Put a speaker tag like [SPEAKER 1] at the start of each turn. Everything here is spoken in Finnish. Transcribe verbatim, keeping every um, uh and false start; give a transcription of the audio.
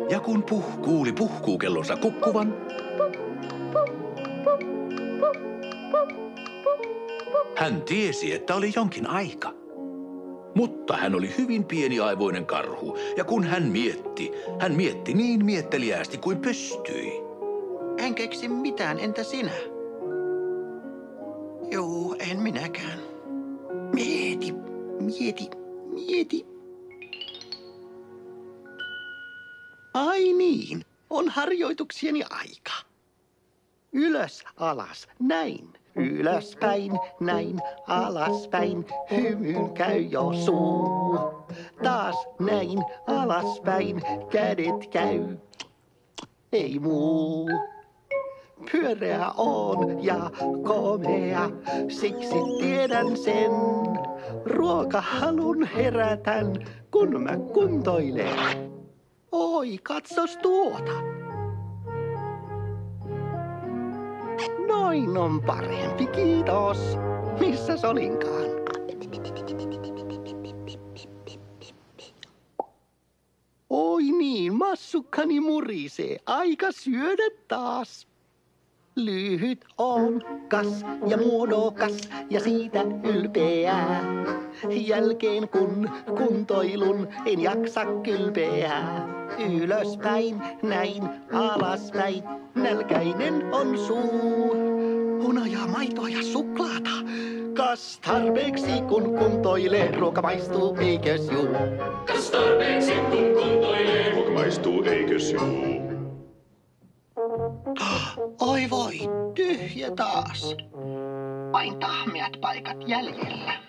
[SPEAKER 1] Ja kun puh kuuli puhkuukellonsa kukkuvan, hän tiesi, että oli jonkin aika. Mutta hän oli hyvin pieniaivoinen karhu, ja kun hän mietti, hän mietti niin mietteliäästi kuin pystyi.
[SPEAKER 2] En keksi mitään, entä sinä? Joo, en minäkään. Mieti, mieti, mieti. Ai niin, on harjoituksieni aika. Ylös, alas, näin. Ylöspäin, näin, alaspäin, hymyyn käy jo suu. Taas näin, alaspäin, kädet käy, ei muu. Pyöreä on ja komea, siksi tiedän sen. Ruokahalun herätän, kun mä kuntoilen. Oi, katsos tuota. Noin on parempi, kiitos. Missäs olinkaan? Oi niin, massukkani murisee. Aika syödä taas. Lyhyt on kas ja muodokas ja siitä ylpeää. Jälkeen kun kuntoilun en jaksa kylpeää. Ylöspäin, näin, alaspäin, nälkäinen on suu. Hunajaa, maitoa ja suklaata. Kas tarpeeksi kun kuntoilee, ruoka maistuu, eikös juu?
[SPEAKER 3] Kas tarpeeksi kun kuntoilee, ruoka maistuu, eikös juu?
[SPEAKER 2] Oi voi, tyhjä taas. Vain tahmeat paikat jäljellä.